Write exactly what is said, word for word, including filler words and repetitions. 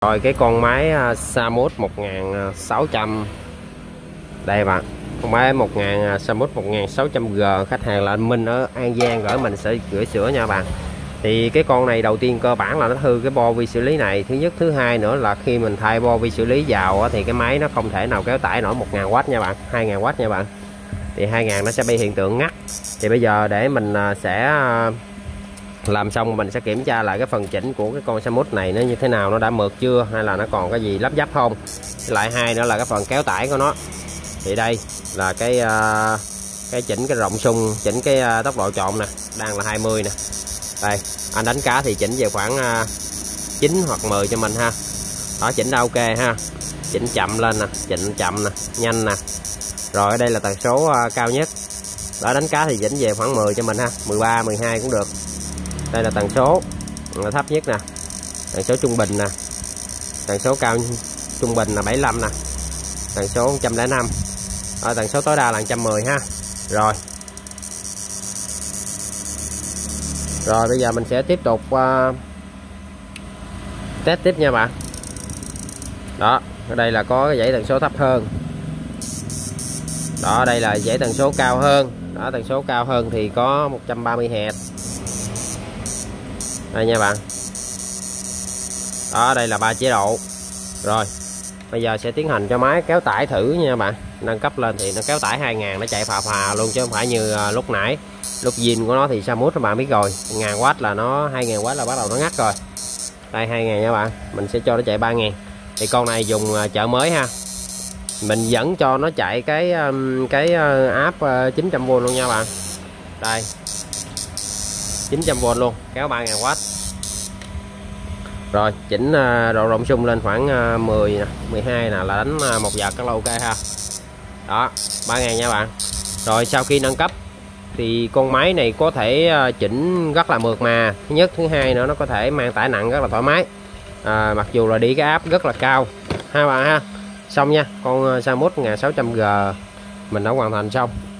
Rồi cái con máy Samus một nghìn sáu trăm đây bạn, con máy một nghìn Samus một nghìn sáu trăm G, khách hàng là anh Minh ở An Giang gửi mình sẽ gửi sửa nha bạn. Thì cái con này đầu tiên cơ bản là nó hư cái bo vi xử lý này, thứ nhất. Thứ hai nữa là khi mình thay bo vi xử lý vào thì cái máy nó không thể nào kéo tải nổi một nghìn oát nha bạn, hai nghìn oát nha bạn. Thì hai nghìn nó sẽ bị hiện tượng ngắt. Thì bây giờ để mình sẽ làm xong mình sẽ kiểm tra lại cái phần chỉnh của cái con Samus này nó như thế nào, nó đã mượt chưa hay là nó còn cái gì lắp dắp không. Lại hai nữa là cái phần kéo tải của nó. Thì đây là cái cái chỉnh cái rộng xung, chỉnh cái tốc độ trộn nè, đang là hai mươi nè. Đây, anh đánh cá thì chỉnh về khoảng chín hoặc mười cho mình ha. Đó, chỉnh đã ok ha. Chỉnh chậm lên nè, chỉnh chậm nè, nhanh nè. Rồi ở đây là tần số cao nhất. Đó, đánh cá thì chỉnh về khoảng mười cho mình ha, mười ba, mười hai cũng được. Đây là tần số thấp nhất nè, tần số trung bình nè, tần số cao trung bình là bảy mươi lăm nè, tần số một trăm lẻ năm. Ở tần số tối đa là một trăm mười ha. Rồi. Rồi bây giờ mình sẽ tiếp tục uh, test tiếp nha bạn. Đó, ở đây là có cái dãy tần số thấp hơn. Đó, đây là dãy tần số cao hơn. Đó, tần số cao hơn thì có một trăm ba mươi héc. Đây nha bạn. Đó, đây là ba chế độ. Rồi, bây giờ sẽ tiến hành cho máy kéo tải thử nha bạn. Nâng cấp lên thì nó kéo tải hai nghìn, nó chạy phà phà luôn chứ không phải như lúc nãy. Lúc zin của nó thì Samus các bạn biết rồi, một nghìn oát là nó, hai nghìn oát là bắt đầu nó ngắt rồi. Đây hai nghìn nha bạn, mình sẽ cho nó chạy ba nghìn. Thì con này dùng chợ mới ha. Mình vẫn cho nó chạy cái cái áp chín trăm vôn luôn nha bạn. Đây. chín trăm vôn luôn, kéo ba nghìn oát. Rồi, chỉnh độ rộng xung lên khoảng mười nè, mười hai nè là đánh một vợt rất là ok ha. Đó, ba nghìn nha bạn. Rồi sau khi nâng cấp thì con máy này có thể chỉnh rất là mượt mà. Thứ nhất, thứ hai nữa nó có thể mang tải nặng rất là thoải mái. À, mặc dù là đi cái áp rất là cao ha bạn ha. Xong nha, con Samus một nghìn sáu trăm G mình đã hoàn thành xong.